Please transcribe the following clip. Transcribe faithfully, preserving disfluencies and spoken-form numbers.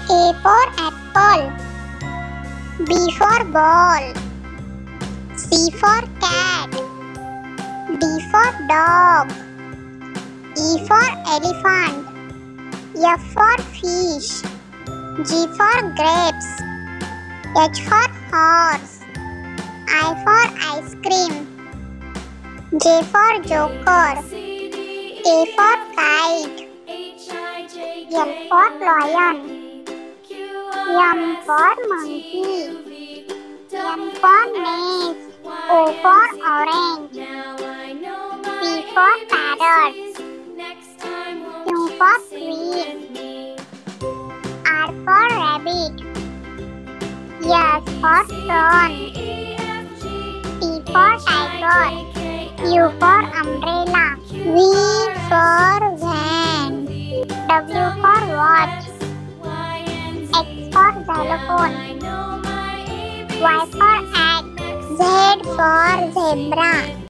A for apple. B for ball. C for cat. D for dog. E for elephant. F for fish. G for grapes. H for horse. I for ice cream. J for joker. K for kite. L for lion. M for monkey. N for maze. O for orange. P for parrot. Q for queen. R for rabbit. S for sun. T for tiger. U for umbrella. V for van. W for watch. X for xylophone. Y for egg. Z for zebra.